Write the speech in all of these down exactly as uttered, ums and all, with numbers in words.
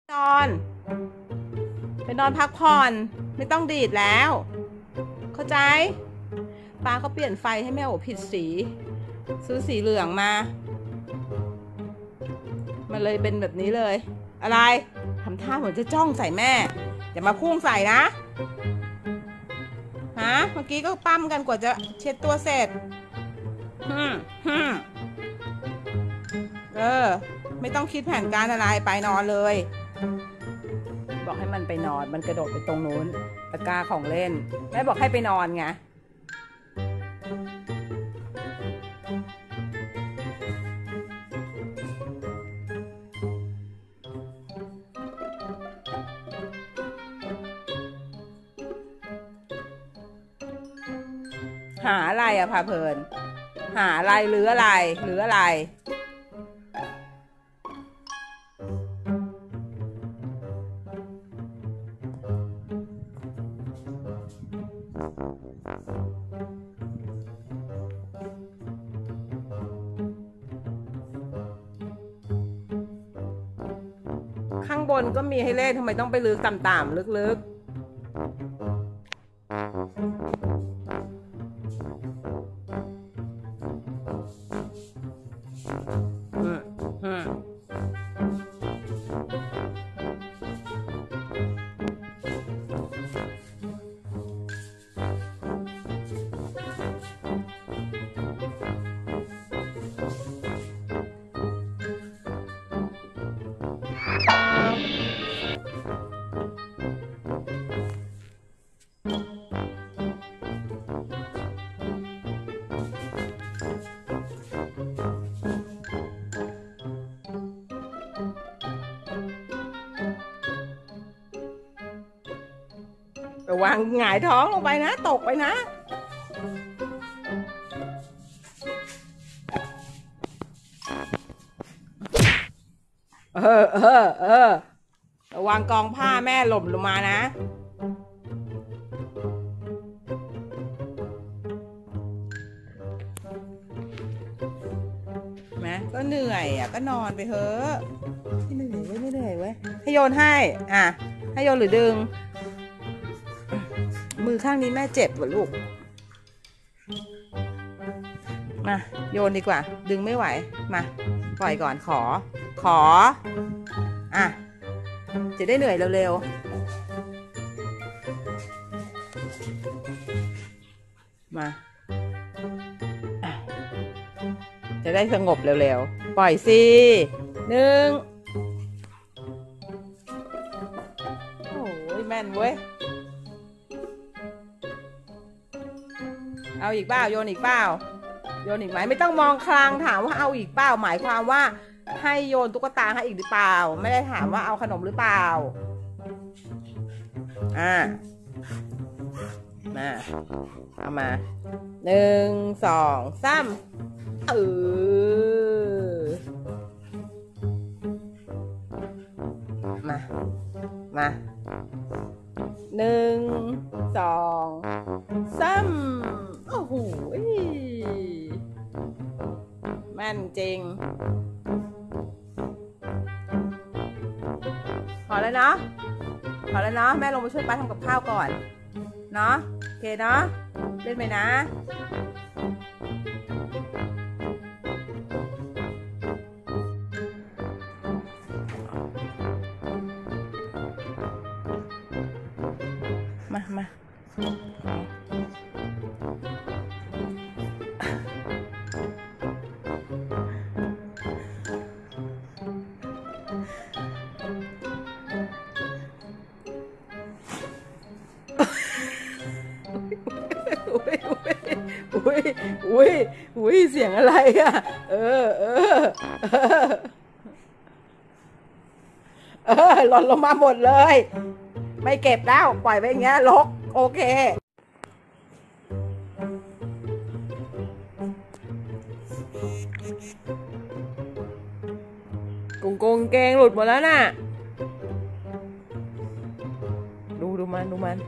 นอนไปนอนพักผ่อนไม่ต้องดีดแล้ว เข้าใจป้าเขาเปลี่ยนไฟให้แม่โอผิดสีซื้อสีเหลืองมามันเลยเป็นแบบนี้เลย อะไรทำท่าเหมือนจะจ้องใส่แม่อย่ามาพุ่งใส่นะฮะเมื่อกี้ก็ปั้มกันกว่าจะเช็ดตัวเสร็จฮึมฮึมเออไม่ต้องคิดแผนการอะไรไปนอนเลยบอกให้มันไปนอนมันกระโดดไปตรงนู้นตะกร้าของเล่นแม่บอกให้ไปนอนไงหาอะไรอะพาเพลินหาอะไรหรืออะไรหรืออะไรข้างบนก็มีให้เล่นทำไมต้องไปลึกต่ำๆลึกๆอืมอืมระวังหงายท้องลงไปนะตกไปนะเออเออเออระวังกองผ้าแม่หล่นลงมานะแม่ก็เหนื่อยอ่ะก็นอนไปเถอะไม่เหนื่อยเว้ยไม่เหนื่อยเว้ยให้โยนให้อ่ะให้โยนหรือดึงมือข้างนี้แม่เจ็บว่ะลูกมาโยนดีกว่าดึงไม่ไหวมาปล่อยก่อนขอขออ่ะจะได้เหนื่อยเร็วๆมาจะได้สงบเร็วๆปล่อยสิหนึ่งโอ้ยแม่นเว้ยเอาอีกเปล่าโยนอีกเปล่าโยนอีกไหมไม่ต้องมองคลางถามว่าเอาอีกเปล่าหมายความว่าให้โยนตุ๊กตาให้อีกหรือเปล่าไม่ได้ถามว่าเอาขนมหรือเปล่าอ่ามาเอามาหนึ่งสองสามเออมามาหนึ่งสองสามโอ้โหแม่นจริงพอแล้วเนาะพอแล้วเนาะแม่ลงมาช่วยป้าทำกับข้าวก่อนเนาะโอเคเนาะเล่นไหมนะมามาอุ้ยอุ้ยอุ้ยอุ้ยเสียงอะไรอ่ะเออเออเออหล่นลงมาหมดเลยไม่เก็บแล้วปล่อยไว้อย่างเงี้ยรกโอเคกุงกงเกงหลุดหมดแล้วน่ะดูดูมันดูมัน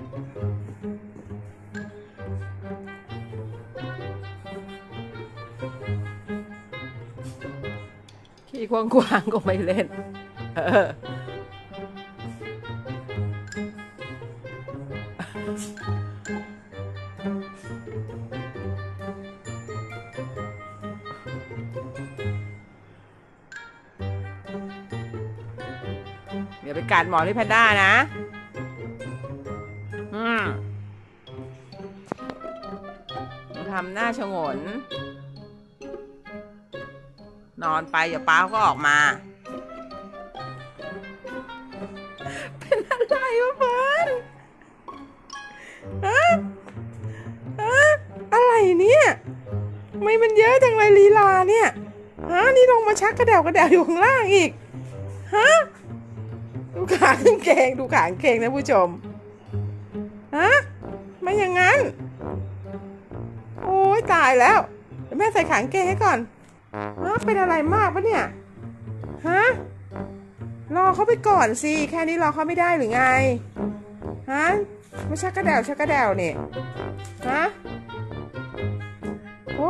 ขี้ควงควางก็ไม่เล่นเออเดี๋ยวไปกัดหมอที่แพนด้านะอืมทำหน้าชงนนอนไปอย่าป้าก็ออกมาเป็นอะไรวะเฟิร์นฮะฮะอะไรเนี่ยทำไมมันเยอะจังเลยลีลาเนี่ยฮะนี่ลงมาชักกระเดวกระเดวอยู่ข้างล่างอีกฮะดูขากางเกงดูขากางเกงนะผู้ชมฮะไม่อย่างนั้นโอ้ยตายแล้วเดี๋ยวแม่ใส่ขากางเกงให้ก่อนฮะเป็นอะไรมากปะเนี่ยฮะรอเขาไปก่อนสิแค่นี้รอเขาไม่ได้หรือไงฮะไม่ชักกระเดวชักกระเดวเนี่ยฮะโอ้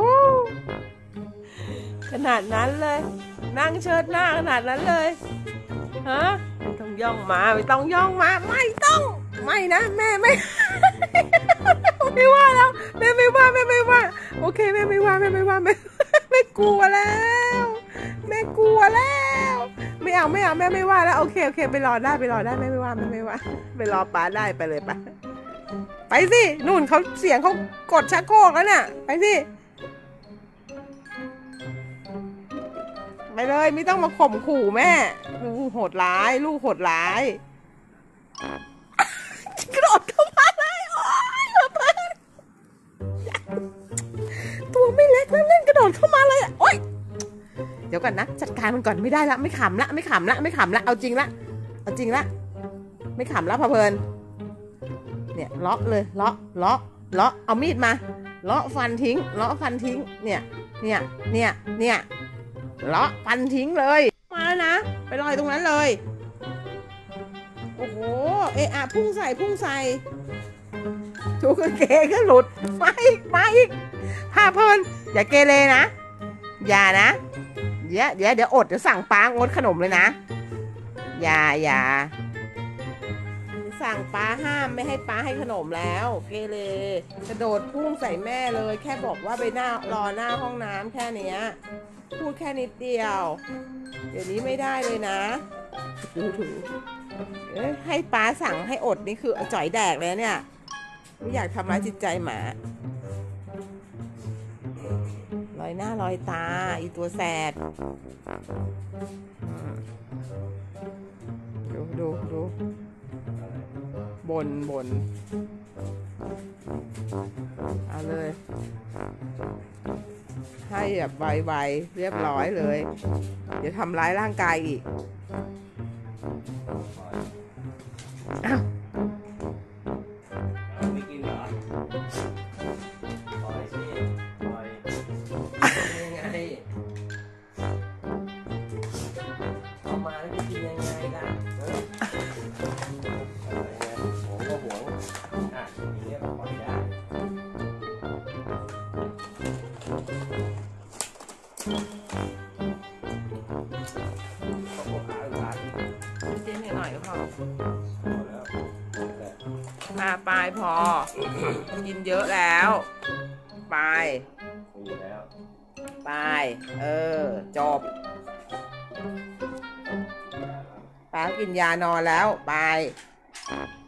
ขนาดนั้นเลยนั่งเชิดหน้าขนาดนั้นเลยฮะไม่ต้องย่องมาไม่ต้องย่องมาไม่ต้องไม่นะแม่ไม่ไม่ว่าแล้วแม่ไม่ว่าแม่ไม่ว่าโอเคแม่ไม่ว่าแม่ไม่ว่าแม่ไม่กลัวแล้วแม่กลัวแล้วไม่เอาไม่เอาแม่ไม่ว่าแล้วโอเคโอเคไปรอได้ไปรอได้แม่ไม่ว่าแม่ไม่ว่าไปรอป้าได้ไปเลยไปไปสินู่นเขาเสียงเขากดชักโครกแล้วน่ะไปสิไปเลยไม่ต้องมาข่มขู่แม่ลูกโหดร้ายลูกโหดร้ายกระโดดเข้ามาเลยโอ๊ยตัวไม่เล็กแล้วเล่นกระโดดเข้ามาเลยโอ๊ยเดี๋ยวก่อนนะจัดการมันก่อนไม่ได้ละไม่ขำละไม่ขำละไม่ขำละเอาจริงละเอาจริงละไม่ขำละพะเพลินเนี่ยเลาะเลยเลาะเลาะเลาะเอามีดมาเลาะฟันทิ้งเลาะฟันทิ้งเนี่ยเนี่ยเนี่ยเนี่ยเลาะฟันทิ้งเลยมาแล้วนะไปลอยตรงนั้นเลยโอ้โหเอะอะพุ่งใส่พุ่งใส่ถูกกางเกงก็หลุดมาอีกมาอีกพาเพลินอย่าเกเรนะอย่านะเดี๋ยวเดี๋ยวเดี๋ยวอดเดี๋ยวสั่งป้างดขนมเลยนะอย่าอย่าสั่งป้าห้ามไม่ให้ป้าให้ขนมแล้วเกเรกระโดดพุ่งใส่แม่เลยแค่บอกว่าไปหน้ารอหน้าห้องน้ำแค่เนี้ยพูดแค่นิดเดียวเดี๋ยวนี้ไม่ได้เลยนะดูถูให้ป้าสั่งให้อดนี่คือจ่อยแดกเลยเนี่ยไม่อยากทำร้ายจิตใจหมาลอยหน้าลอยตาอีตัวแสดดูดูดูบนบนเอาเลยให้แบบไวๆเรียบร้อยเลยเดี๋ยวทำร้ายร่างกายอีกอ้าวไม่กินเหรอปล่อยสิปล่อยยังไงเอามาแล้วจะกินยังไงล่ะผมก็หวงอ่ะอย่างเงี้ยปล่อยได้เจ๊หน่อยก็พอแล้วมาปลายพอ กินเยอะแล้วปลายมีแล้วปลายเออจบป้ากินยานอนแล้วปลาย